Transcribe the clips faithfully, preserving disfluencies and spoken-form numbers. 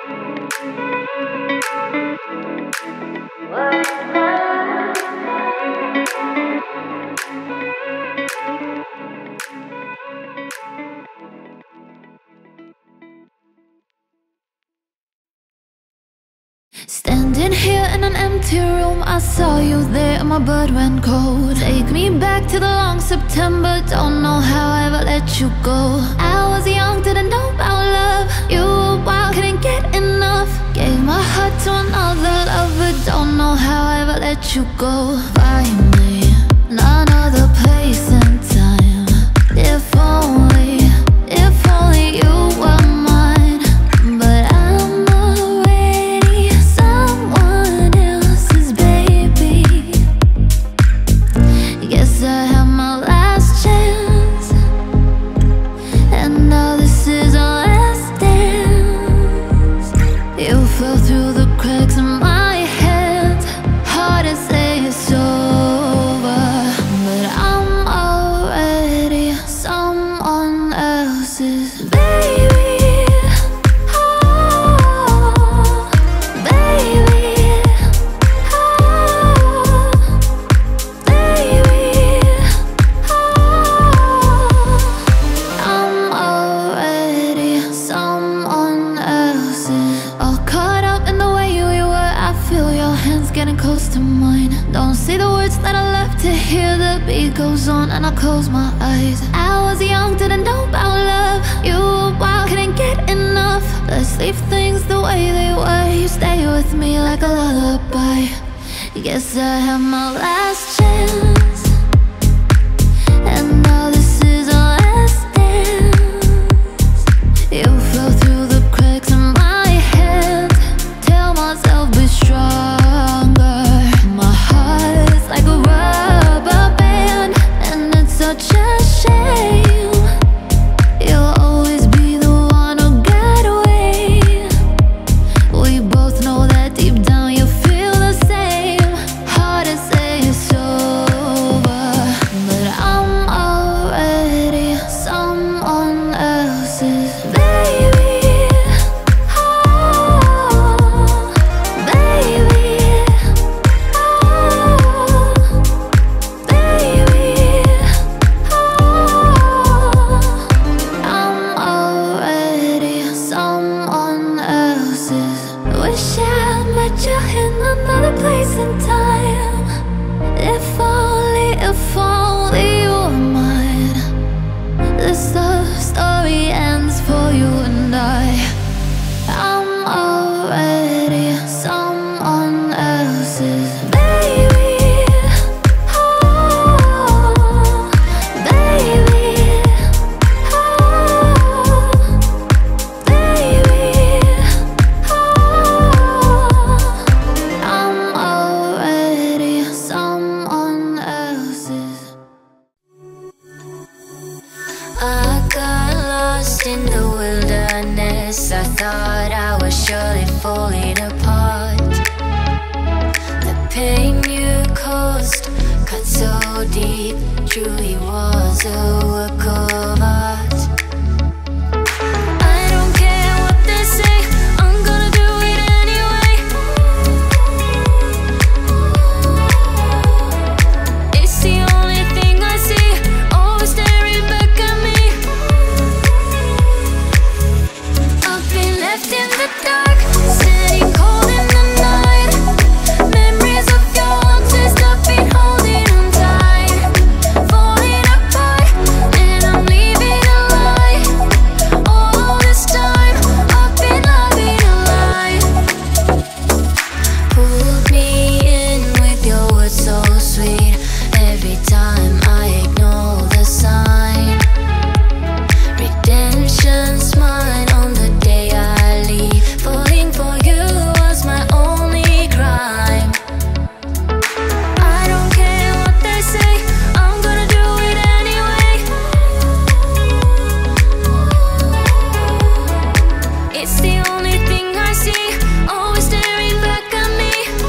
Standing here in an empty room, I saw you there and my blood went cold. Take me back to the long September, don't know how I ever let you go. I was young, didn't know about love. You were wild, couldn't get enough. Gave my heart to another lover, don't know how I ever let you go. Find me in another place and time. If only, if only you were mine. But I'm already someone else's baby. Guess I had my last chance, and now this is our last dance. You fell through the cracks in my head. Hard to say it's over, but I'm already someone else's baby. Oh, baby. Oh, baby. Oh, I'm already someone else's. All caught up in the way we were. I feel your hands getting close to mine. Don't say the words that I love to hear. The beat goes on and I close my eyes. I was young, didn't know about love. You were wild, couldn't get enough. Let's leave things the way they were. You stay with me like a lullaby. Guess I had my last chance, and now this is our last dance. You fell through the cracks in my head. Tell myself be stronger. My heart's like a rubber band, and it's such a shame. You'll always be the one who got away. We both know that deep down you feel the same. Hard to say it's over, but I'm already someone else's baby. Oh, baby. Oh, baby. Oh, I'm already someone else's. Wish I met you in another place and time. If only, if only you were mine. This love story ends for you and I. I'm already someone else's baby. Oh, baby. Oh, baby. Oh, I'm already someone else's. I got lost in the wilderness. I thought I was surely falling apart. The pain you caused cut so deep, truly was a work of art. I don't care what they say, I'm gonna do it anyway. It's the only thing I see, always staring back at me. I've been left in the dark, standing cold in the night. Memories of your haunted stuff, been holding on tight. Falling apart, and I'm leaving a light. All this time, I've been loving a lie. Pulled me in with your words so sweet. Every time I ignore the sign. Redemption's mine on the day I leave. Falling for you was my only crime. I don't care what they say, I'm gonna do it anyway. It's the only thing I see, always staring back at me.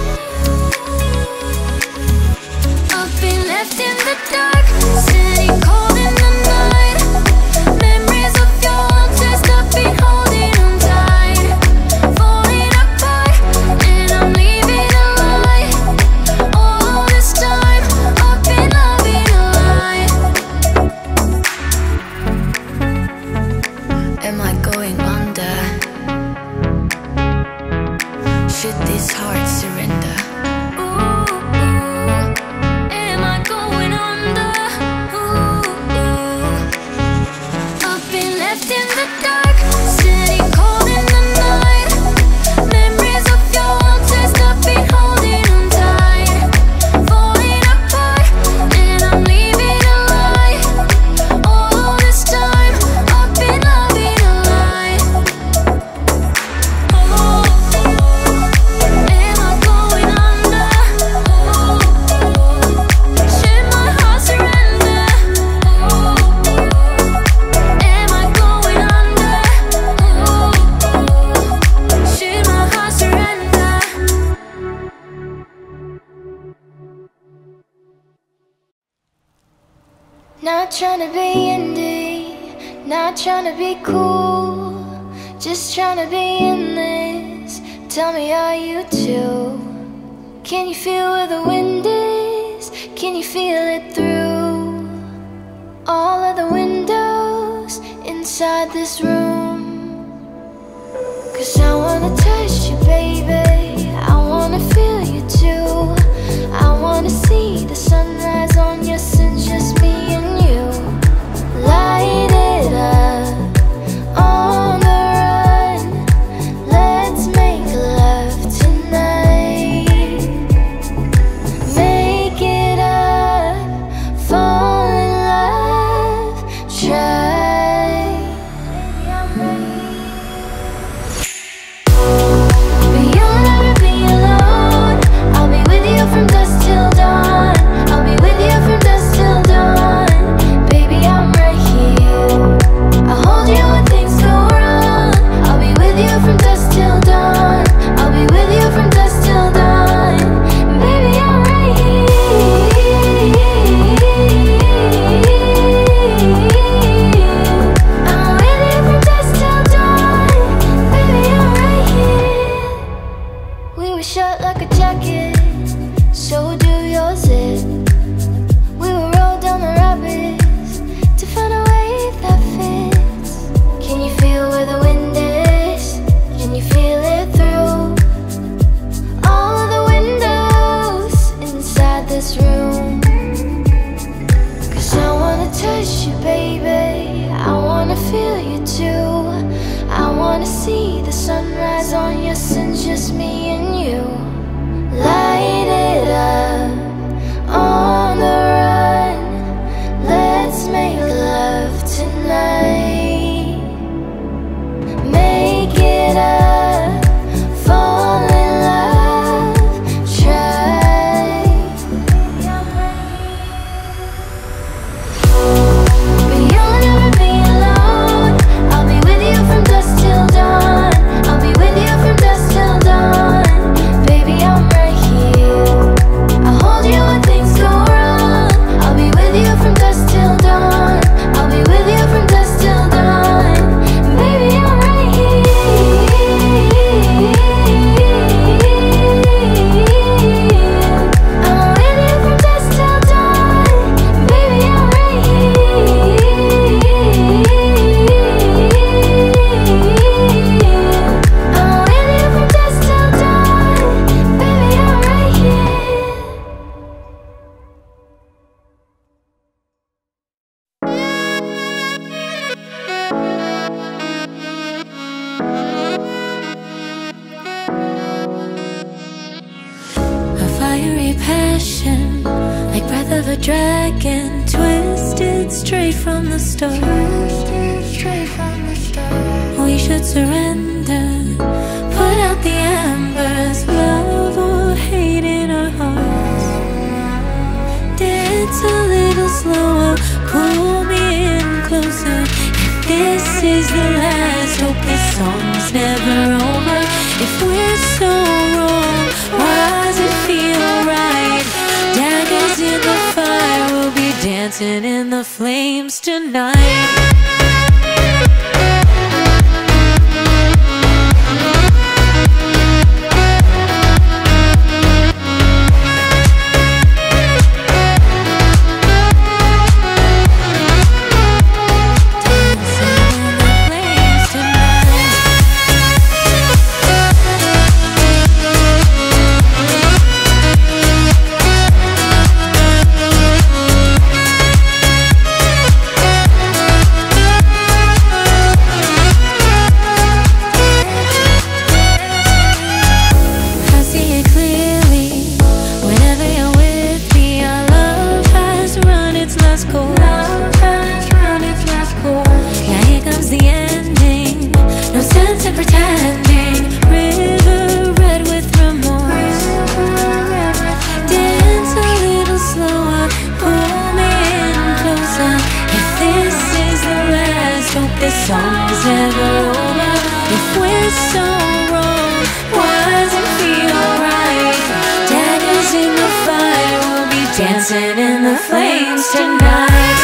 I've been left in the dark, standing cold in the night. Memories of your haunted stuff, been holding on tight. should this heart surrender? Not tryna be indie, not tryna be cool, just tryna be in this. Tell me, are you too? Can you feel where the wind is? Can you feel it through all of the windows inside this room? Cause I wanna touch you, baby, I wanna feel you too. I wanna see the sunrise on your sins, just me and you. Light it up on the run, let's make love tonight. Make it up, fall in love, try. Baby, I'm ready. But you'll never be alone, I'll be with you from dusk till dawn. I'll be with you from dusk till dawn. Baby, I'm right here, I'll hold you when things go wrong. I'll be with you from dusk till dawn. I'll be with you from dusk till dawn. Baby, I'm right here, I'm with you from dusk till dawn. Baby, I'm right here. We were shut like a jacket, so do yours it. We will roll down the rapids to find a wave that fits. Can you feel where the wind is? Can you feel it through all of the windows inside this room? Cause I wanna touch you, baby, I wanna feel you too. I wanna see the sunrise on your sins, just me and you. Light it up on the run, let's make love tonight. Make it up, fall in love, try. Baby, I'm ready. But you'll never be alone, I'll be with you from dusk till dawn. I'll be with you from dusk till dawn. Baby, I'm right here, I'll hold you when things go wrong. I'll be with you from dusk till dawn. I'll be with you from dusk till dawn. Baby, I'm right here, I'm with you from dusk till dawn. Baby, I'm right here, I'm with you from dusk till dawn. Baby, I'm right here. A fiery passion, like breath of a dragon, twisted straight from the start. We should surrender, put out the embers, love or hate in our hearts. Dance a little slower, pull me in closer. If this is the last, hope this song's never over. If we're so wrong, why does it feel right? Daggers in the fire, we'll be dancing in the flames tonight. Dancing in the flames tonight. dancing in the flames tonight.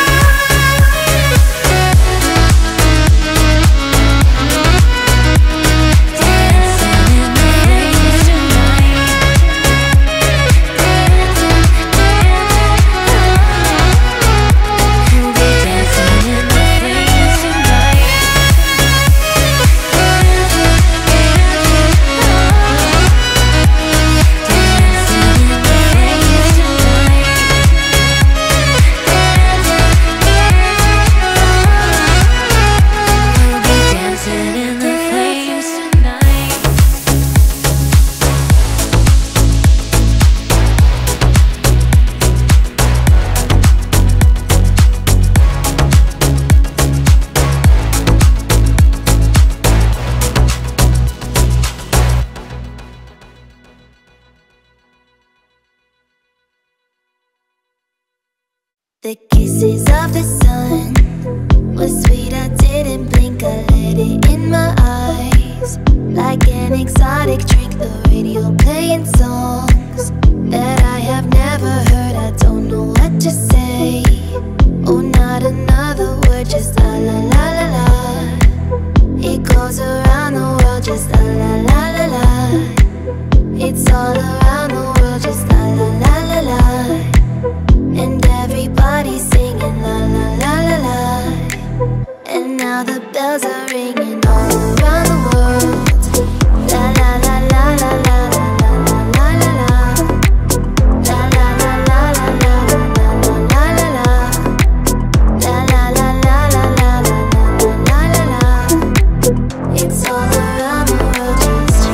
The kisses of the sun were sweet, I didn't blink, I let it in my eyes. Like an exotic drink, the radio playing songs that I have never heard, I don't know what to say. Oh, not another word, just la la la la la. It goes around the world, just la la la la la. It's all around the world, just la la la la la. And everybody's singing la la la la la. And now the bells are ringing all around the world. La la la la la la la la la la la. La la la la la la la la la la la. La la la la la la la la la la. It's all around the world, just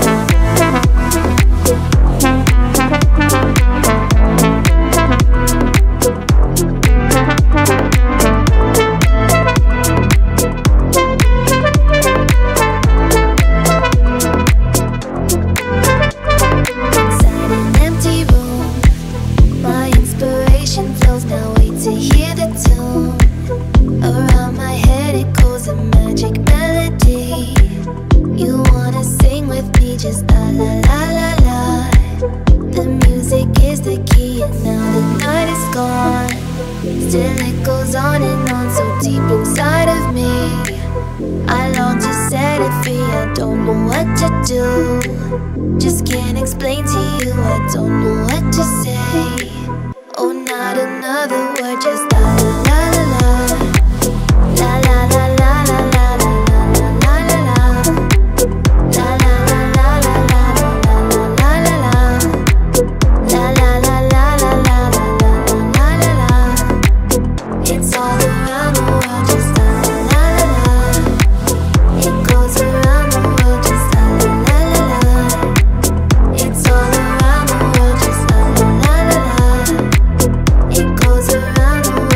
still it goes on and on, so deep inside of me. I long to set it free, I don't know what to do. Just can't explain to you, I don't know what to say. Oh, not another word, just la la la la la. La la la la la la la la la la la. La la la la la la la la la la la. La la la la la la la la la la. It's all around the world, just la la la la la. It goes around the world, just la la la la la. It's all around the world, just la la la la la. It goes around the world.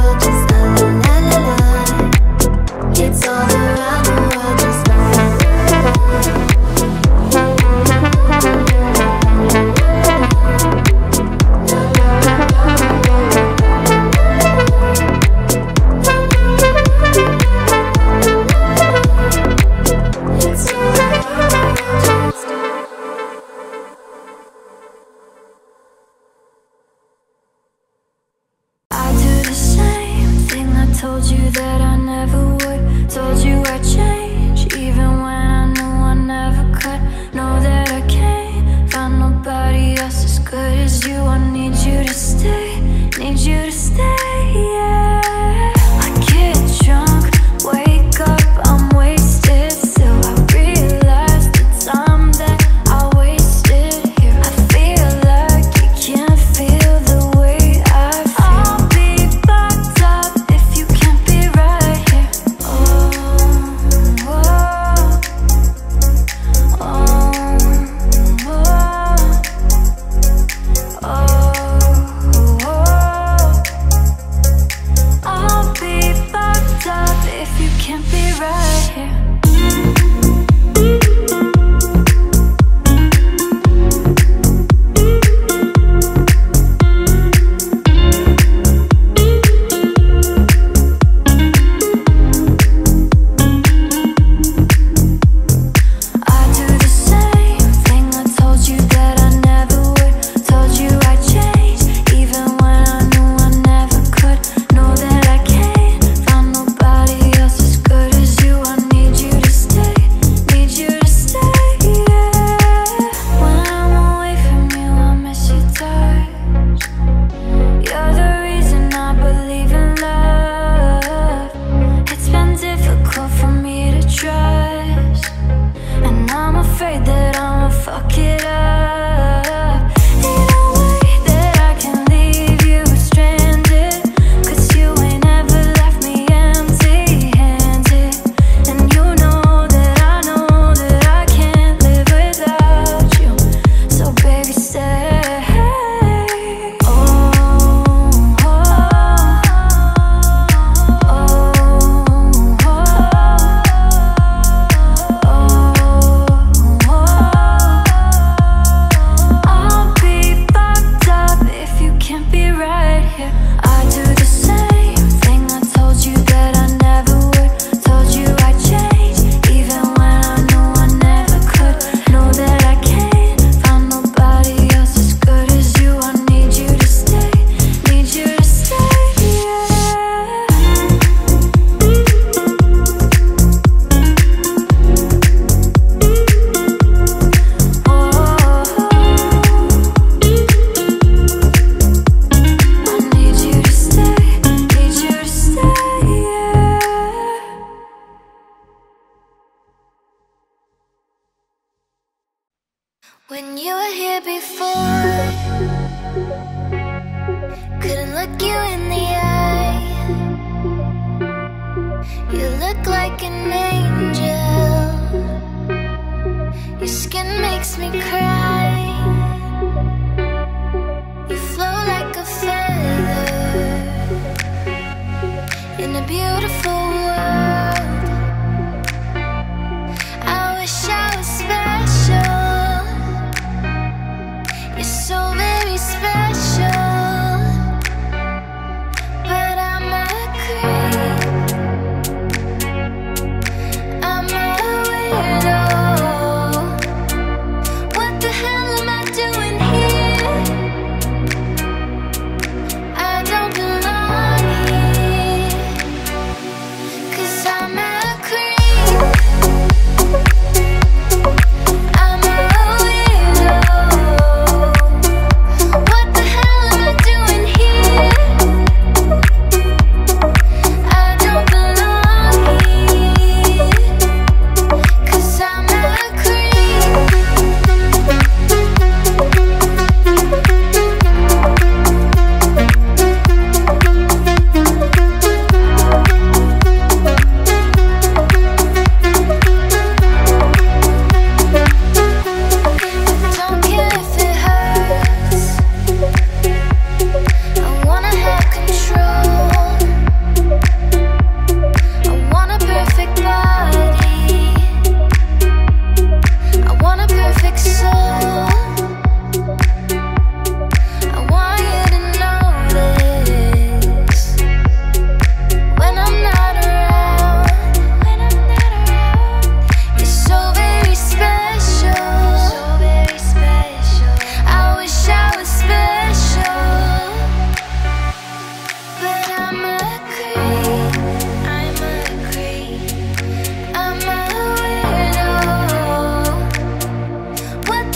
When you were here before, couldn't look you in the eye. You look like an angel. Your skin makes me cry. You flow like a feather in a beautiful world. I wish I was special. You're so very special. But I'm a creep. I'm a weirdo. What the hell am I doing here? I don't belong here. 'Cause I'm a creep. I'm a weirdo. What the hell am I doing here? I don't belong here. 'Cause I'm a creep. Don't care if it hurts. I wanna have control. I want a perfect body. I want a perfect soul. I want you to notice when I'm not around. When I'm not around, you're so very special. So very special. I wish I was special. But I'm a creep. I'm a creep. I'm a weirdo. What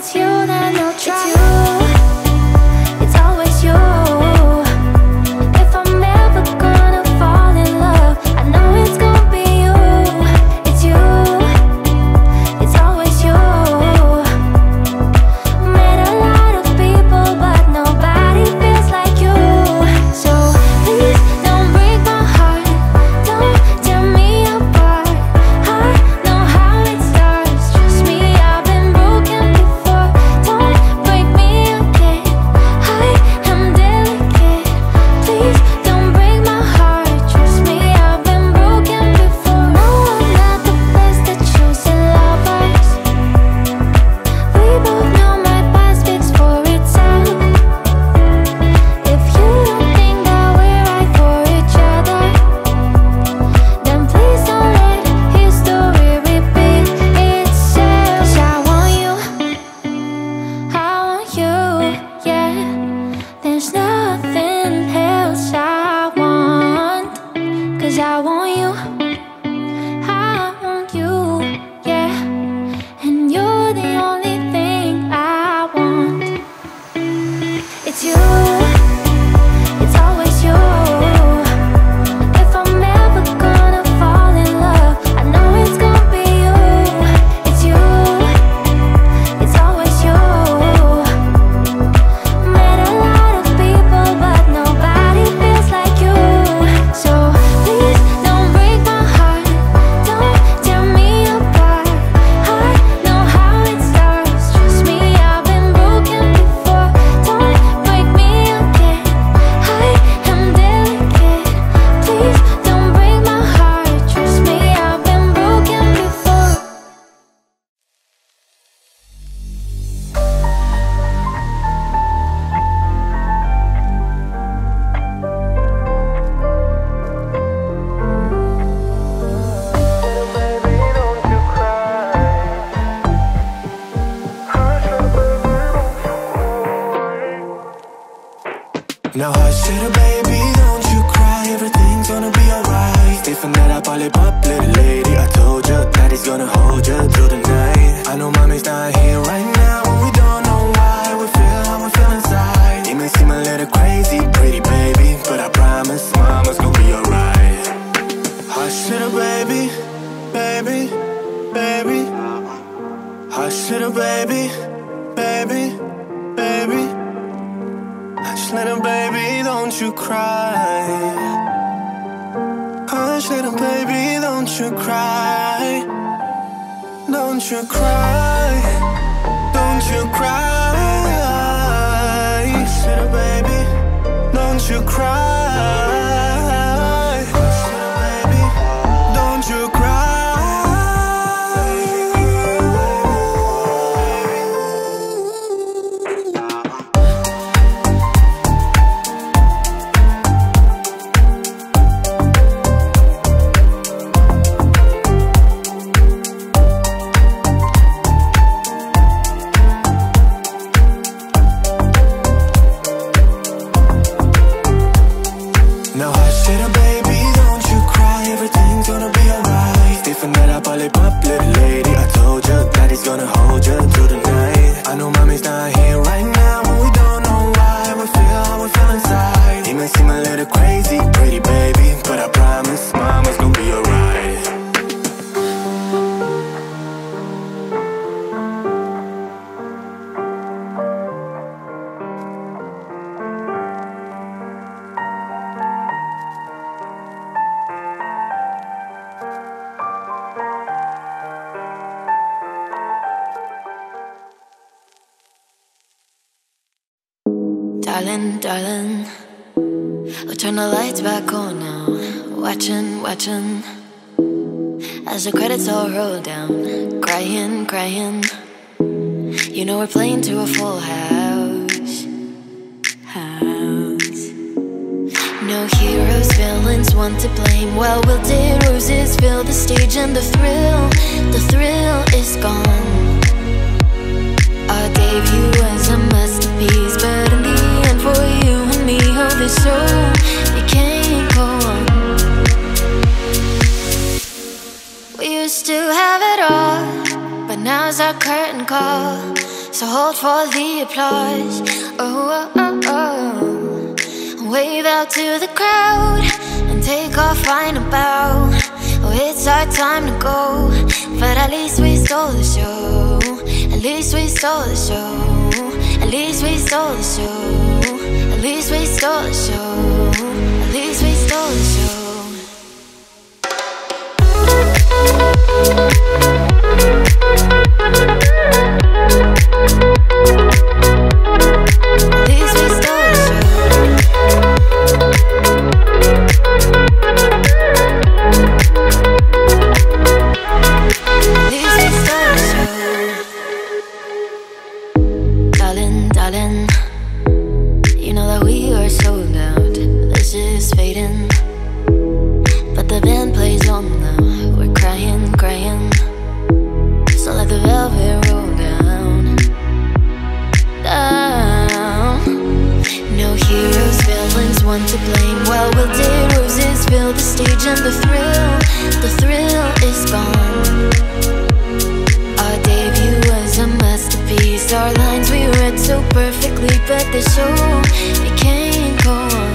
it's you, then no try. It's always you. If I'm ever gonna fall in love, I know it's gonna be you. It's you. It's always you. Met a lot of people, but nobody feels like you. So please don't break my heart. Don't tear me apart. I know how it starts. Trust me, I've been broken before. Don't break me again. I am delicate. Please don't break my heart. Trust me, I've been broken before. No, I'm not the best at choosing lovers. We both know my past speaks for itself. If you don't think that we're right for each other, then please don't let history repeat itself. 'Cause I want you, I want you, yeah. There's nothing else I want. 'Cause I want you, I want you, yeah. And you're the only thing I want. It's you. It's always you. If I'm ever gonna fall in love, I know it's gonna be you. It's you. It's always you. Met a lot of people, but nobody feels like you. So please don't break my heart. Don't tear me apart. I know how it starts. Trust me, I've been broken before. Don't break me again. I am delicate. Please don't break my heart. Trust me, I've been broken before. Now hush little baby, don't you cry. Everything's gonna be alright. Stay for night up, all it up, little lady. I told you, daddy's gonna hold you through the night. I know mommy's not here right now, and we don't know why. We feel how we feel inside. It may seem a little crazy, pretty baby, but I promise mama's gonna be alright. Hush little baby, baby, baby. Hush little baby, baby, baby. Hush little baby, don't you cry. Hush little baby, don't you cry. Don't you cry. Don't you cry. Hush little baby, don't you cry. Hush little baby, don't you cry. Now hush little baby, don't you cry. Everything's gonna be alright. Stay for night up, all it up, little lady. I told you, daddy's gonna hold you through the night. I know mommy's not here right now, and we don't know why. We feel how we feel inside. It may seem a little crazy, pretty baby, but I promise mama's gonna be alright. Darling, darling, we'll turn the lights back on now. Watching, watching, as the credits all roll down. Crying, crying, you know we're playing to a full house. House. No heroes, villains, one to blame. Well, wilted roses fill the stage, and the thrill, the thrill is gone. Our debut was a masterpiece, but in the end, for you and me, oh, this show, it can't go on. We used to have it all, but now's our curtain call. so hold for the applause. Oh, oh, oh, oh. Wave out to the crowd and take our final bow. Oh, it's our time to go, but at least we stole the show. At least we stole the show. At least we stole the show. At least we stole the show. At least we stole the show. At least we stole the show. At least we stole the show. Darling, darling, you know that we are sold out. This is fading, but the band plays on now. We're crying, crying, so let the velvet roll down, down. No heroes, villains, one to blame. Well, wilted roses fill the stage, and the thrill, the thrill is gone. Our debut was a masterpiece. Our lines we read so perfectly, but the show, it can't go on.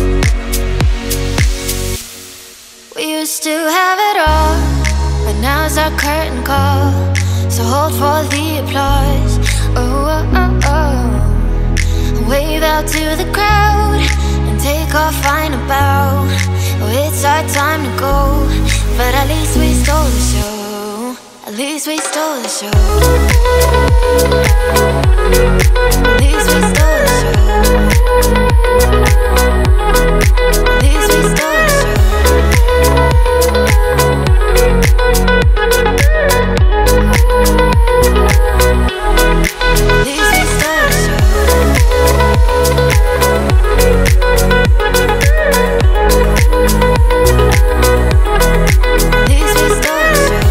We used to have it all, but now's our curtain call, so hold for the applause. Oh, oh, oh, oh. Wave out to the crowd and take our final bow. Oh, it's our time to go, but at least we stole the show. At least we stole the show. At least we stole the show. At least we stole the show. At least we stole the show. At least we stole the show.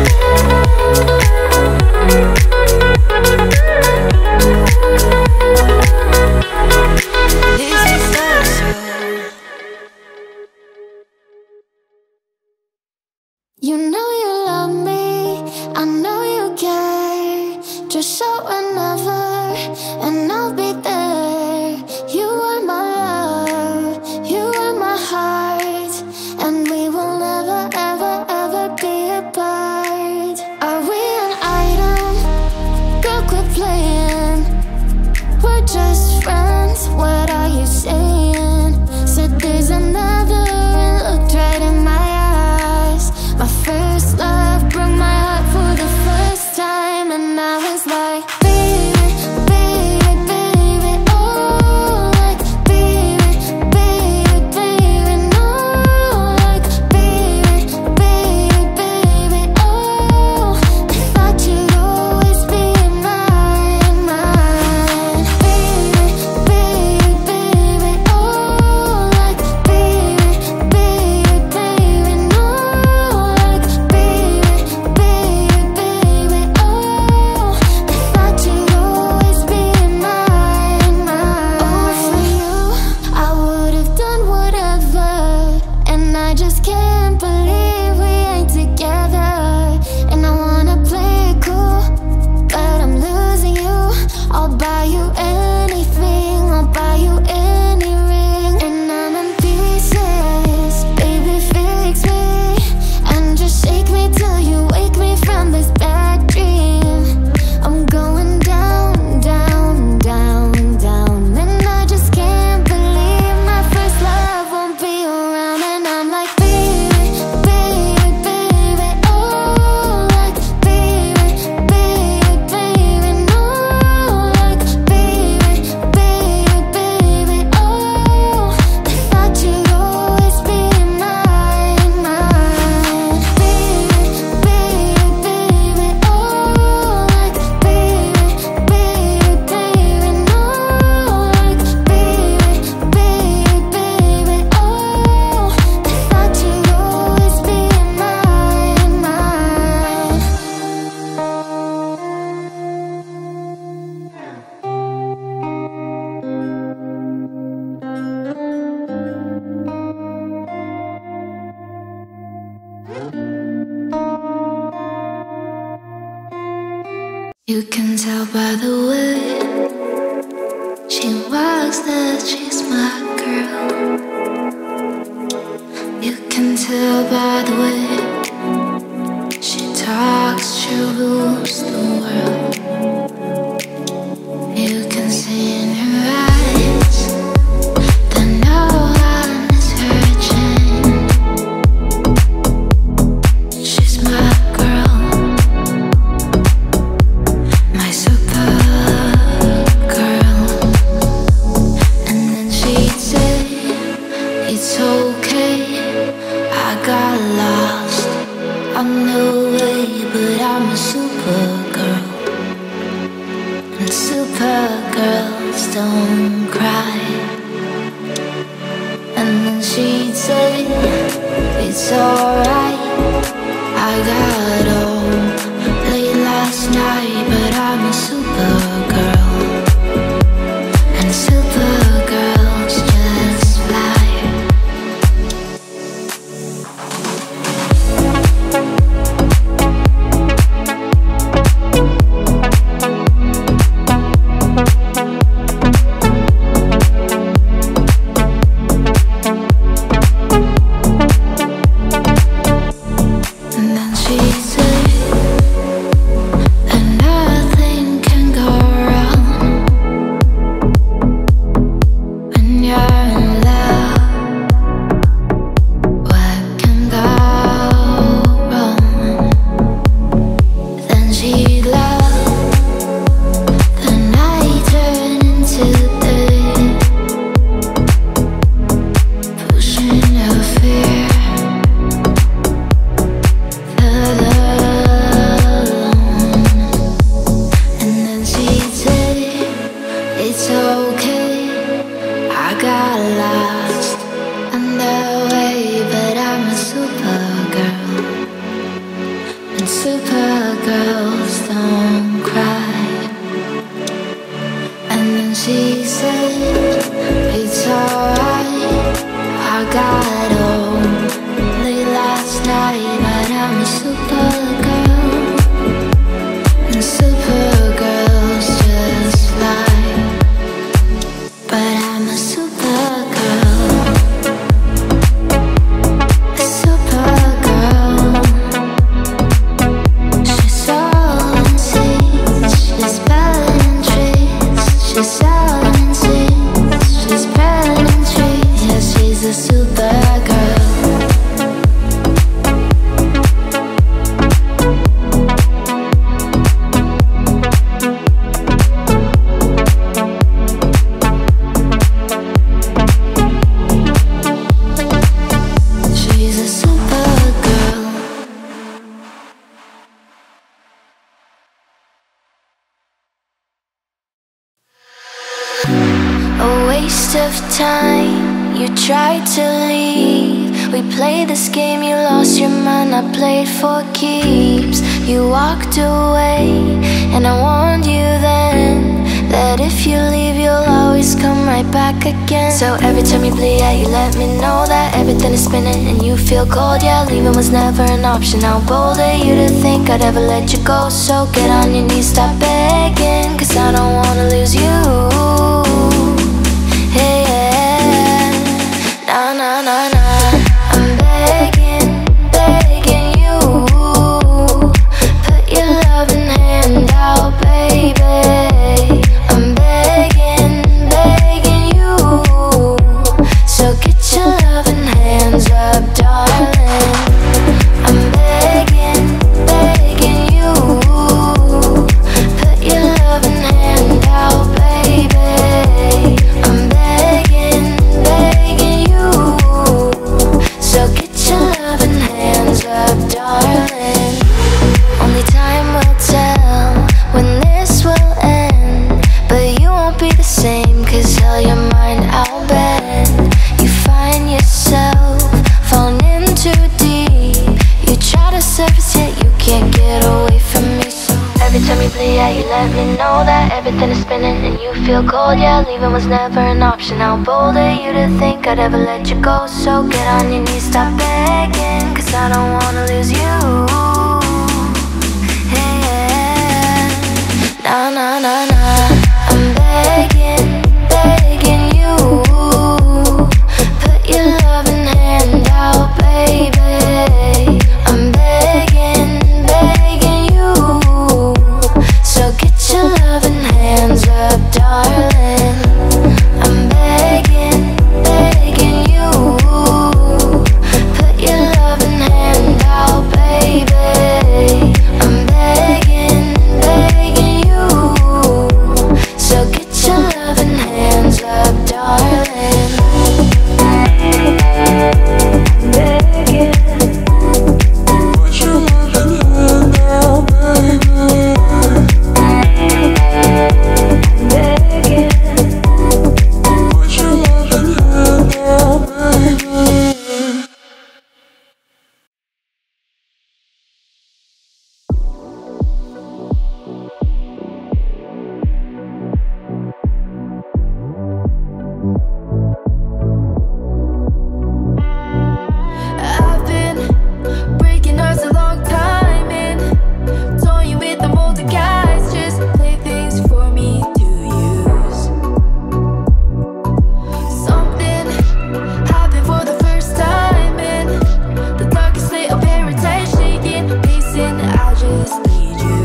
You know you love me, I know you care. Just show whenever, and I'll be there. You are my love, you are my heart, and we will never, ever, ever be apart. Are we an item? Girl, quit playing. We're just friends, what are you saying? Said there's another and looked right in my eyes. My first love broke my heart for the first time, and I was like, baby, baby, baby, oh, like, baby, baby, baby, no, like, baby, baby, baby, oh, I thought you'd always be mine. You can tell by the way she walks that she's my girl. You can tell by the way she talks, she rules the world. You can see in her eyes that no one is hurting. She's my girl, my super girl. And then she'd say, it's okay, I got lost on the way, but I'm a super girl. And super girls don't cry. And then she'd say, it's alright, I got home late last night, but I'm a super girl. And super girls just fly. And then she'd say that nothing can go wrong when you're in love. What can go wrong? Then she'd laugh, the night turn into day, pushing her fear further alone. And then she'd say, it's okay, I got lost on the way, but I'm a super girl. And super girls don't cry. And then she said, it's alright, I got home late last night, but I'm a super girl. And super girls just fly. But I'm a super girl, a super girl. She's selling seeds, she's spelling trees. She's selling seeds, she's spelling trees. Yeah, she's a super girl. She's a super girl. A waste of time, you tried to leave. We played this game, you lost your mind, I played for keeps. You walked away, and I warned you then that if you leave, you'll always come right back again. So every time you bleed out, you let me know that everything is spinning and you feel cold. Yeah, leaving was never an option. How bold of you to think I'd ever let you go. So get on your knees, stop begging, cause I don't wanna lose you. Hey, yeah. Nah, nah, nah, nah. I'm begging, begging you, put your loving hand out, baby. I'm begging, begging you, so get your loving hands up, darling. I'm begging, begging you, put your loving hand out, baby. I'm begging, begging you, so get your loving hands up, darling. Only time will tell when this will end, but you won't be the same, cause hell, your mind out bend. You find yourself falling in too deep. You try to surface yet you can't get away from me. So every time you bleed out, you let me know that everything is spinning and you feel cold. Yeah, leaving was never an option. How bold of you to think I'd ever let you go. So get on your knees, stop begging, cause I don't wanna lose you. Hey, yeah. na na. I'm begging, begging you, put your loving hand out, baby. I'm begging, begging you, so get your loving hands up, darling. I'm begging, begging you, put your loving hand out, baby. I'm begging, begging you, so get your loving hands up, darling. Begging. Put your loving hand out, baby. Begging. Put your loving hand out, baby. I've been breaking hearts a long time and toying with the older guys, just play things for me to use. Something happened for the first time and the darkest state of paradise, shaking, pacing, I'll just need you.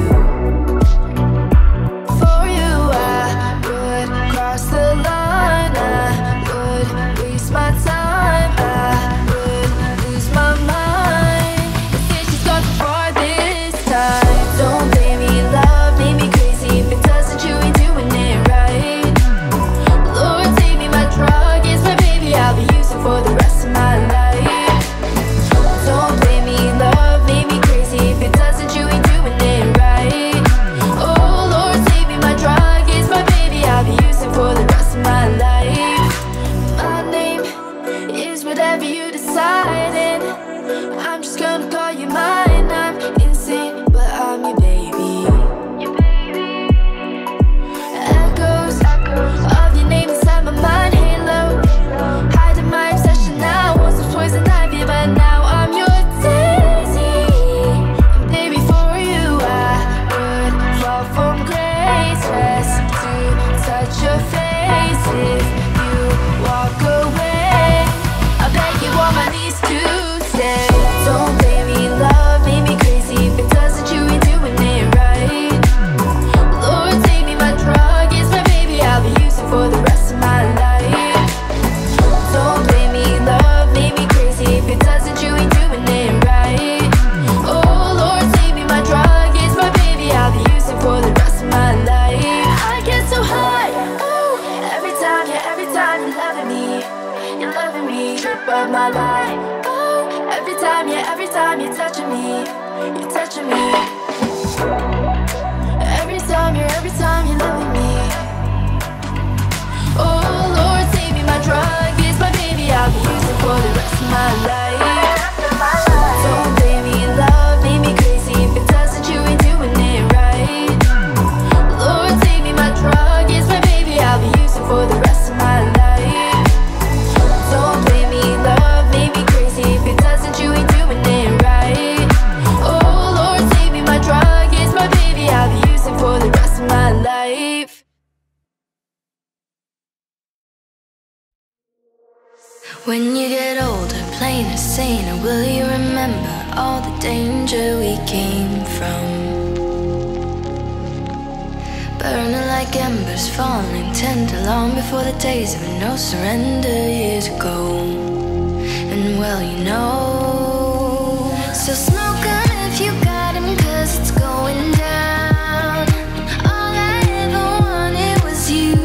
For you I would cross the line, I would waste my time, I would lose my mind. Instead she's gone too far this time. Don't blame me, love made me crazy. If it doesn't, you ain't doing it right. Lord, take me, my drug is my baby, I'll be using for the rest of my life. Don't blame me, love made me crazy. If it doesn't, you ain't doing it right. Oh Lord, take me, my drug is my baby, I'll be using for the rest of my life. My name is whatever you decide, and I'm just gonna call you mine. I'm insane, but I'm your baby. Echoes of your name inside my mind, halo, hiding my obsession now. Once was poison ivy, but now I'm your daisy. And baby, for you I would fall from grace, rest to touch your face. If you walk away, I beg you on my knees to stay. Don't blame me, love made me crazy. If it doesn't, you ain't doing it right. Lord, take me, my drug is my baby, I'll be using for the rest of my life. Don't blame me, love made me crazy. If it doesn't, you ain't doing it right. Oh Lord, take me, my drug is my baby, I'll be using for the rest of my life. I get so high, oh, every time, yeah, every time you're loving me, you're loving me, trip of my life. Oh, every time, yeah, every time you're touching me, you're touching me. Every time, you're every time you're loving me. Oh Lord, take me, my drug is my baby, I'll be using for the rest of my life. Don't blame me, love made me crazy. If it doesn't, you ain't doing it right. Lord, take me, my drug is my baby, I'll be using for the rest of my life. Don't blame me, love made me crazy. If it doesn't, you ain't doing it right. Oh Lord, take me, my drug is my baby, I'll be using for the rest of my life. When you get older, plainer, saner, will you remember all the danger we came from? Burning like embers, falling tender, long before the days of no surrender years ago. And well, you know, so smoke on if you got him, cause it's going down. All I ever wanted was you.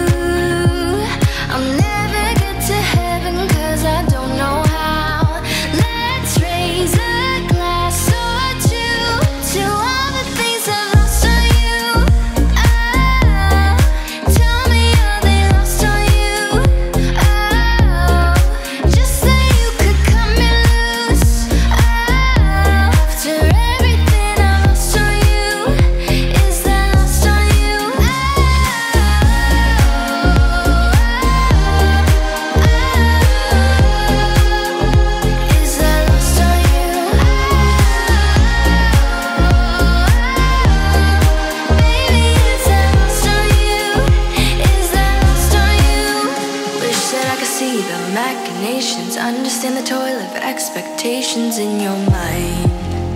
I'll never get to heaven, cause I don't know how. Let's raise a glass or two to all the things I've lost on you. Oh, tell me, are they lost on you? Oh, just say you could cut me loose. emotions in your mind.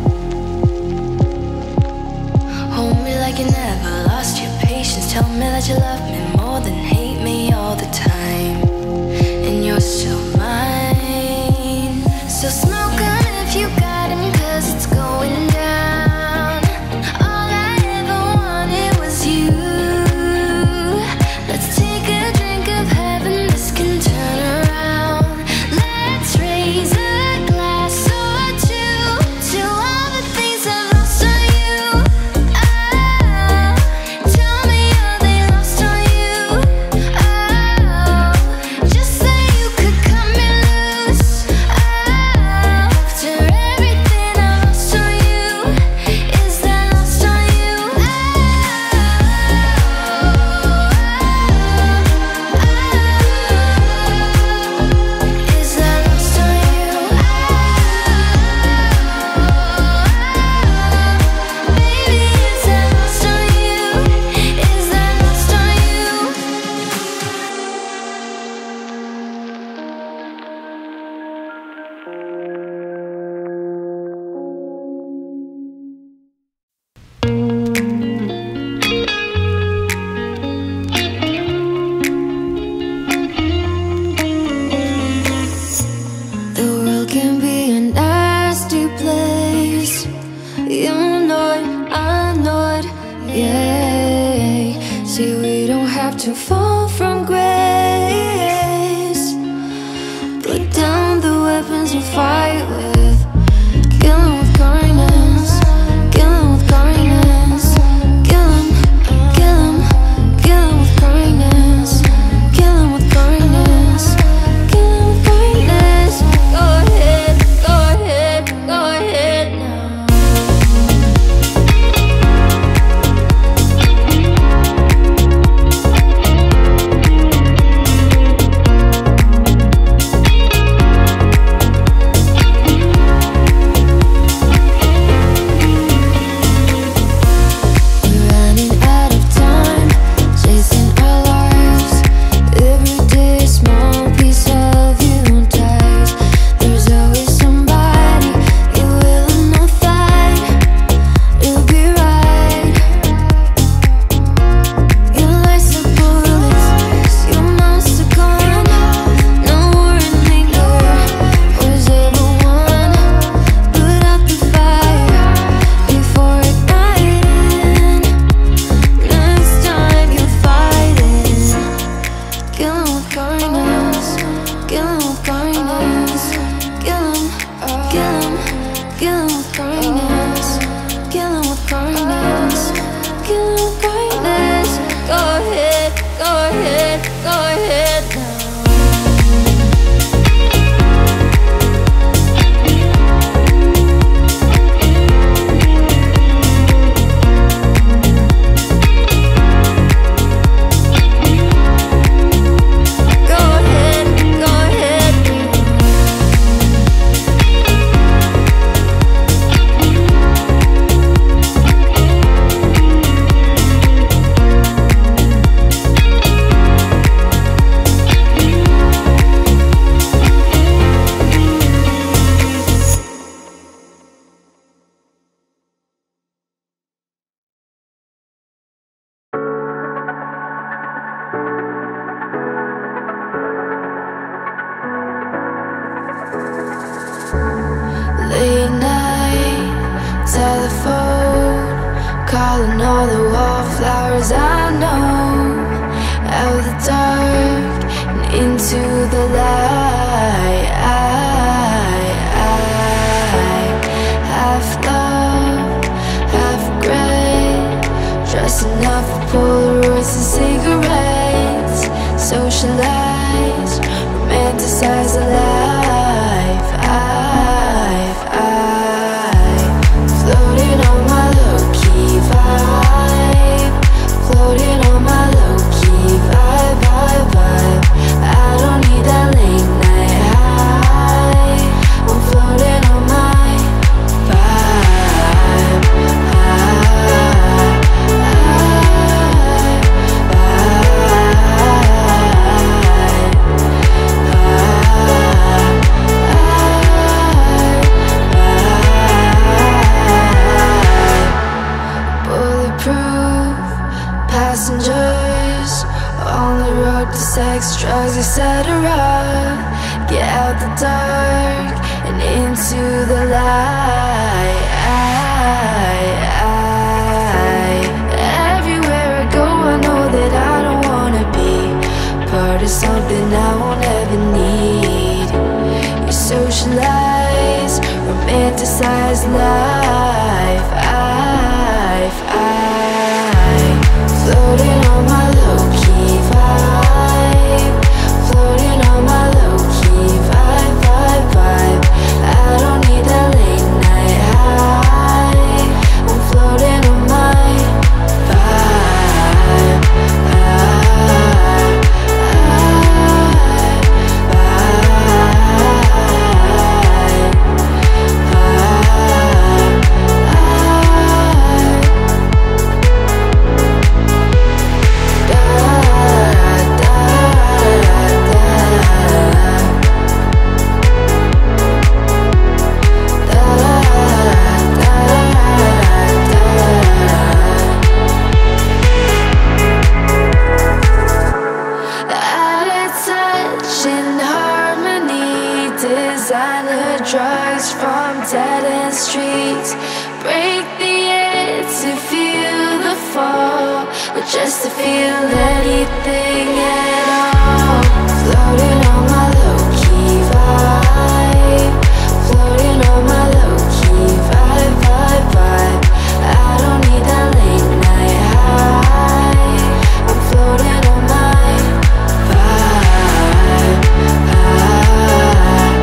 Hold me like you never lost your patience. Tell me that you love me more than hate me all the time. And you're still mine. So smoke on if you got him, cause it's going down. All I ever wanted was you. Let's take a drink of heaven, this can turn around. Let's raise a glass or two to all the things I've lost on you. Oh, tell me, are they lost on you? Oh, just say you could cut me loose. Oh, after everything I've lost on you, is that lost on you? Oh, is that lost on you? Baby, is that lost on you? Is that lost on you? The world can be a nasty place. You know it, I know it, yeah. See, we don't have to fall from grace. Put down the weapons we fight with. Kill 'em with kindness. Kill 'em with kindness. Kill 'em, kill 'em, kill 'em with kindness. Kill 'em with kindness. Kill 'em with kindness. Go ahead, go ahead, go ahead now. We're running out of time, chasing our lives. Every day a small piece of you dies. There's always somebody you will not find. It'll be right. Your life's a bullets, your mouth's a gun. No war in anger was ever won. Put out the fire before igniting. Next time you fight it, kill 'em with kindness. Kill 'em with kindness. Kill 'em, kill 'em, kill 'em with kindness. Kill 'em with kindness. Kill 'em with kindness. Go ahead, go ahead, go ahead now. Go ahead, go ahead. Late night, telephone, calling all the wallflowers I know. Out of the dark and into the light. Half love, half gray, dressing up for Polaroids and cigarettes. Socialize, romanticize a life. I've, I've floating on my low-key vibe. Floating on my low-key vibe, vibe, vibe. I don't need that late night high. I'm floating on my vibe. Vibe, vibe, vibe. Passengers on the road to sex, drugs, et cetera. Get out the dark and into the light. Everywhere I go, I know that I don't wanna be part of something I won't ever need. You socialize, romanticize life. I've, I've floating on my low-key vibe, floating on my low-key vibe, vibe, vibe. I don't need a late night high, I'm floating on my vibe, vibe, designer drugs from dead-end streets. Break the air to feel the fall, or just to feel anything at all. Floating on my low-key vibe, floating on my low-key vibe, vibe, vibe. I don't need a late night high, I'm floating on my vibe, vibe.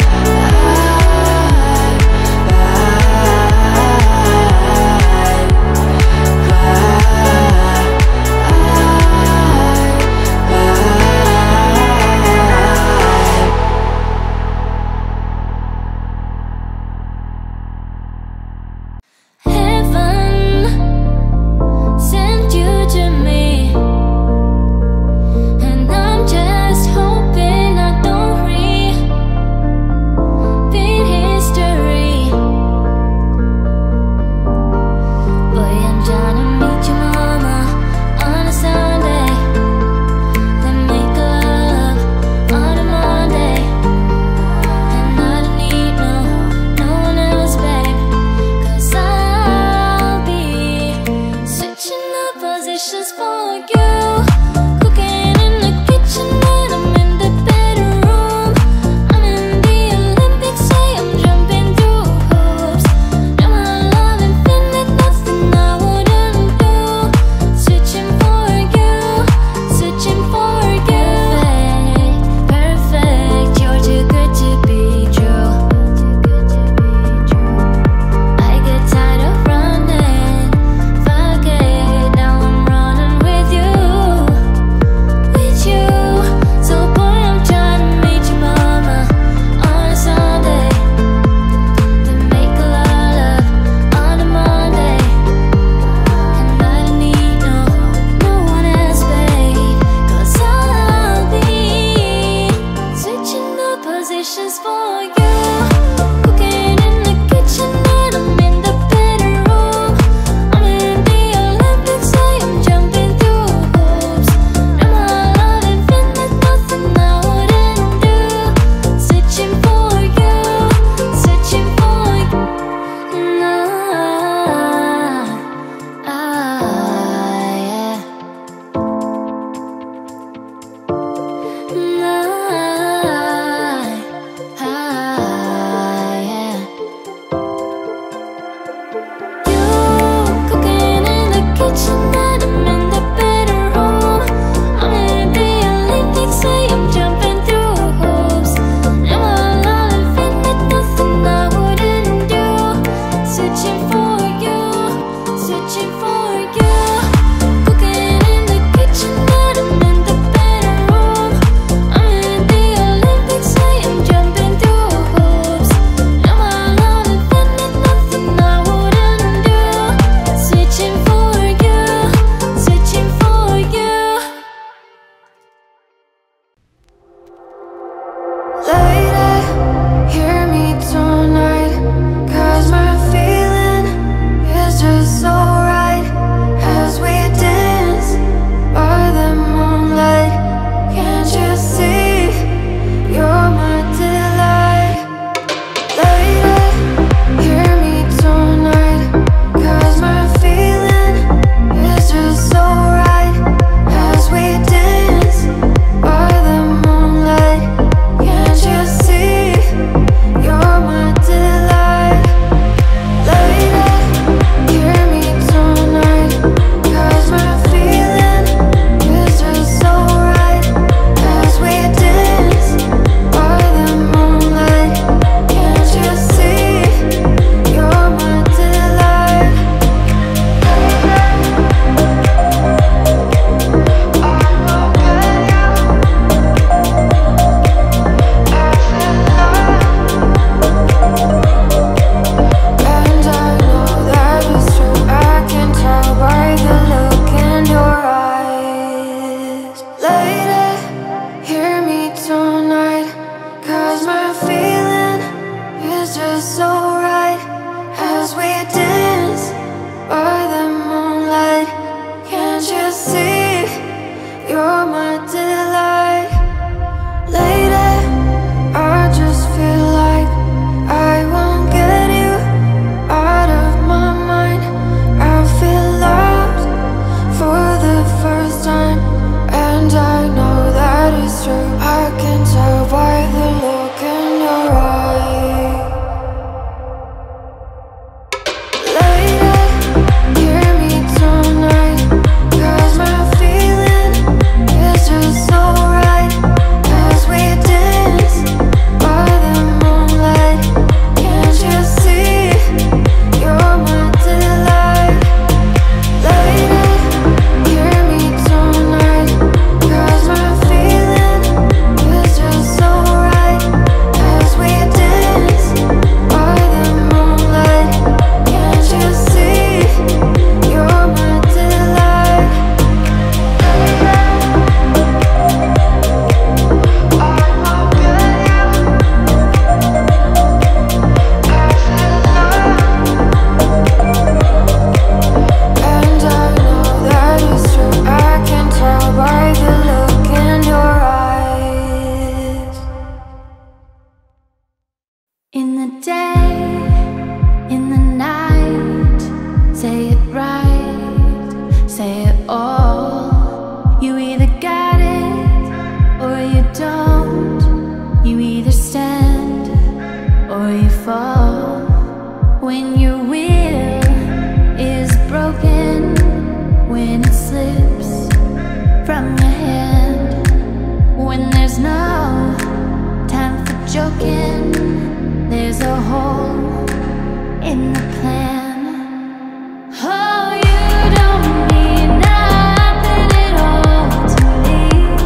fall. You either got it or you don't. You either stand or you fall. When your will is broken, when it slips from your hand, when there's no time for joking, there's a hole in the plan. Oh, you don't mean nothing at all to me.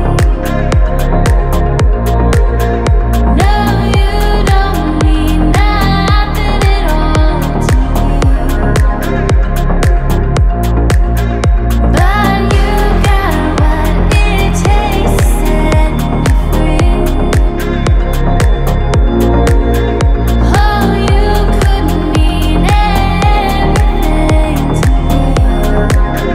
No, you don't mean nothing at all to me. But you got what it takes to set me free. Oh, you couldn't mean everything to me.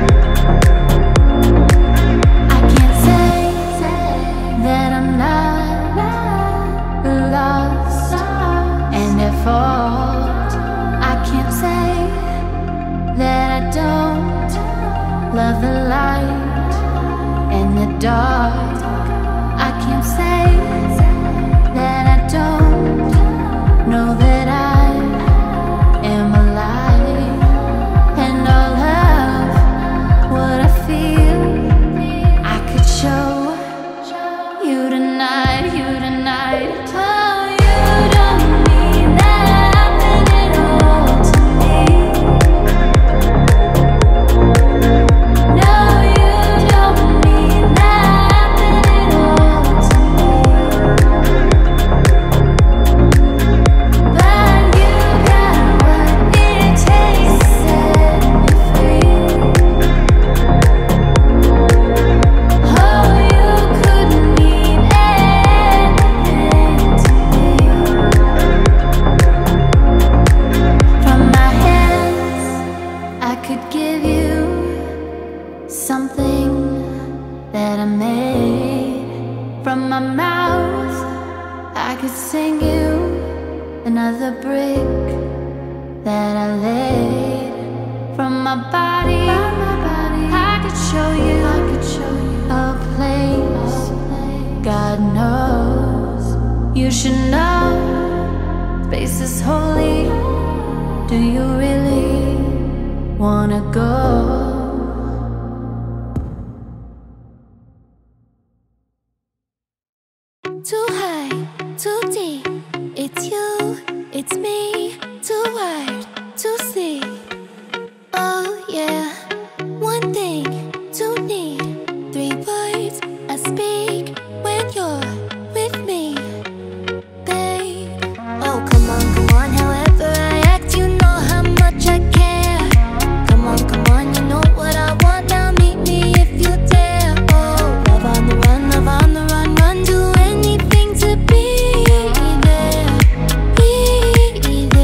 I can't say that I'm not lost and at fault. I can't say that I don't love the light and the dark. I can't say that I don't know that I am alive. And all of what I feel, I could show you tonight, you tonight. Oh, you don't mean nothing at all to me. No, you don't mean nothing at all to me. But you got what it takes to set me free. Oh, you couldn't mean anything to me. From my hands, I could give you something that I made. From my mouth, I could sing you another brick that I laid. From my body, I could show you, I could show you a place. God knows you should know space is holy. Do you really wanna go? Too high, too deep. It's you, it's me. Too wired to sleep. Oh yeah. One thing to need. Three words I speak when you're with me, babe. Oh come on, come on. However I act, you know how much I care. Come on, come on. You know what I want. Now meet me if you dare. Oh, love on the run, love on the run, run. Do anything to be there, be there.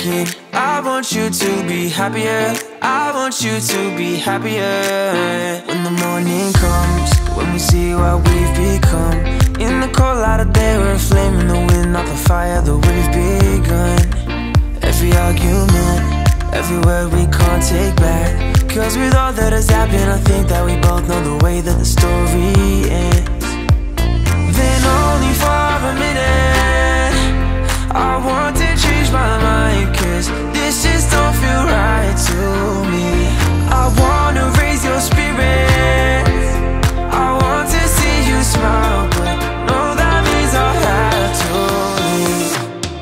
thinking I want you to be happier, I want you to be happier. When the morning comes, when we see what we've become, in the cold light of day we're a flame in the wind, not the fire that we've begun. Every argument, every word we can't take back, cause with all that has happened I think that we both know the way that the story ends. Then only for a minute I want to change my mind, cause this just don't feel right to me. I wanna raise your spirits, I want to see you smile, but no, that means I'll have to leave.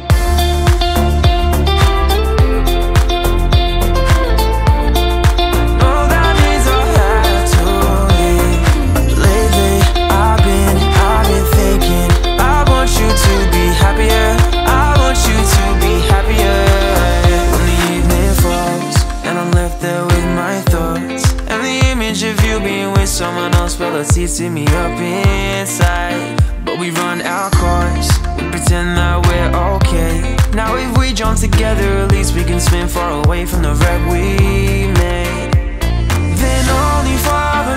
No, that means I'll have to leave. Lately, I've been, I've been thinking I want you to be happier, I want you to be happier. When the evening falls and I'm left there with my thoughts, and the image of you being with someone else, well, it's eating me up inside. But we run our course, we pretend that we're okay. Now if we jump together, at least we can swim far away from the wreck we made. Then only for a